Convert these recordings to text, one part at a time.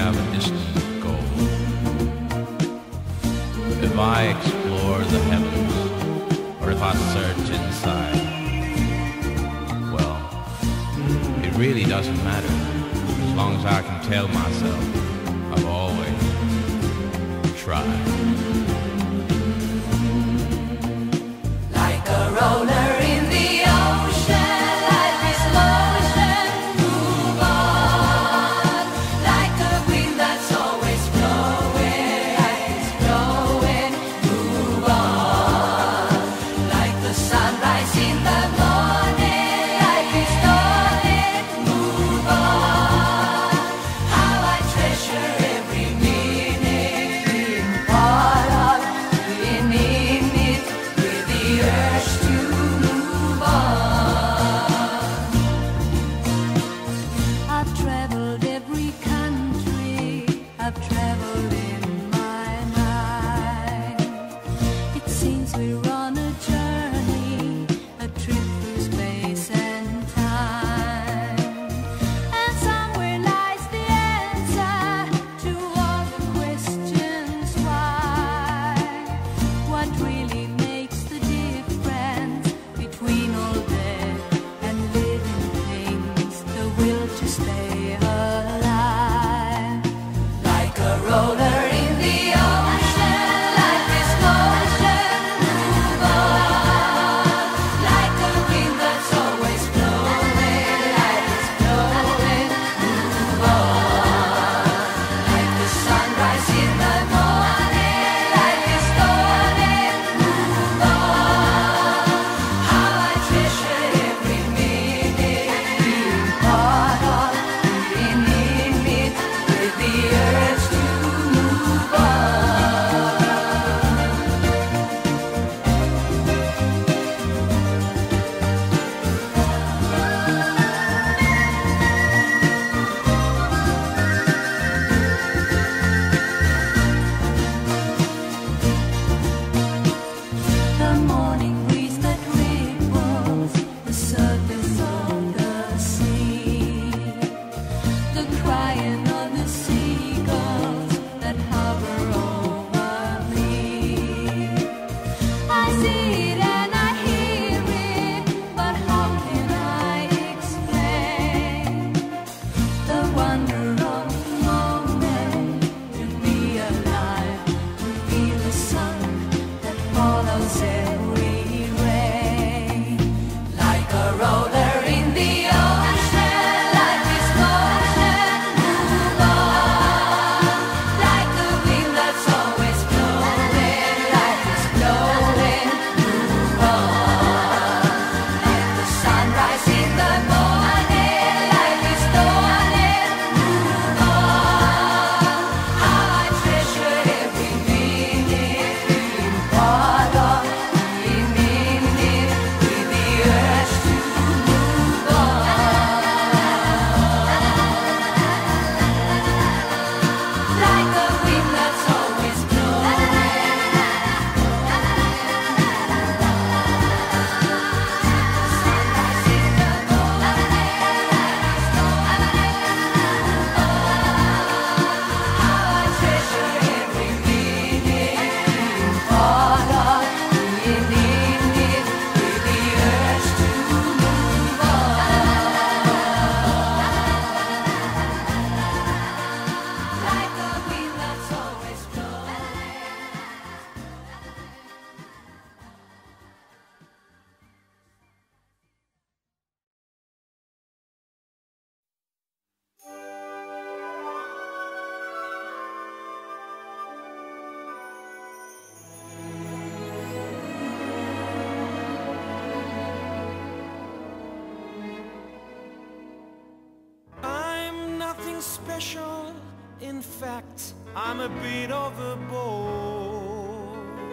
have a distant goal. If I explore the heavens, or if I search inside, well, it really doesn't matter, as long as I can tell myself I've always tried. Like a roller in the ocean, life is motion, move on. Like a wind that's always blowing, life is blowing, move on. Like the sunrise in the morning, life is dawning, move on. How I treasure every minute, being part of, being in it, with the urge to move on. I've traveled every country, I've traveled in my mind. It seems we're on a journey, a trip through space and time. And somewhere lies the answer to all the questions why. What really makes the difference between all dead and living things? The will to stay alive. Like a roller in the ocean, life is motion, move on. Like a wind that's always blowing, life is blowing, move on. Like the sunrise in the morning, life is dawning, move on. How I treasure every minute, being part of, being in it, with the urge to move on. The morning breeze that ripples the surface of the sea, the crying of the seagulls that hover over me. I see it and I hear it, but how can I explain the wonder of the moment, to be alive, to feel the sun that follows every rain. Like a roller in the ocean, life is motion, move on. Like a wind that's always blowing, life is blowing, move on. Like the sunrise in the morning, life is dawning, move on. How I treasure every minute, being part of, being in it, with the urge to move on. Like a wind that's always blowing. Sunrise in the morning, life is dawning, how I treasure every minute, being part of, being in it, with the urge to move on. Like a wind that's always blowing. I'm nothing special, in fact, I'm a bit of a bore.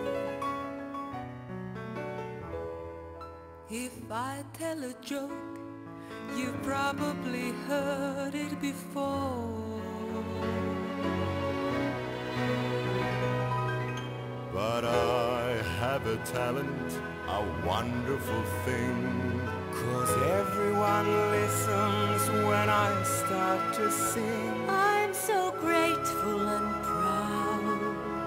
If I tell a joke, you've probably heard it before. But I have a talent, a wonderful thing. 'Cause everyone listens when I start to sing. I'm so great joyful and proud.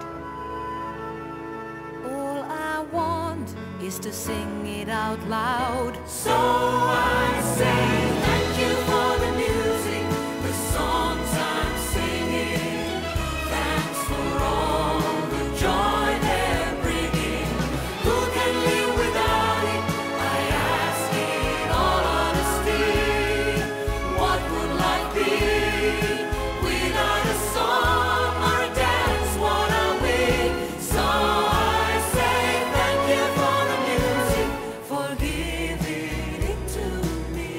All I want is to sing it out loud. So I say thank you for the music, the songs I'm singing. Thanks for all the joy they're bringing. Who can live without it? I ask in all honesty. What would life be without a song or a dance? What are we? So I say thank you for the music, for giving it to me.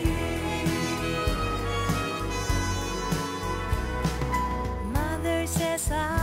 Mother says I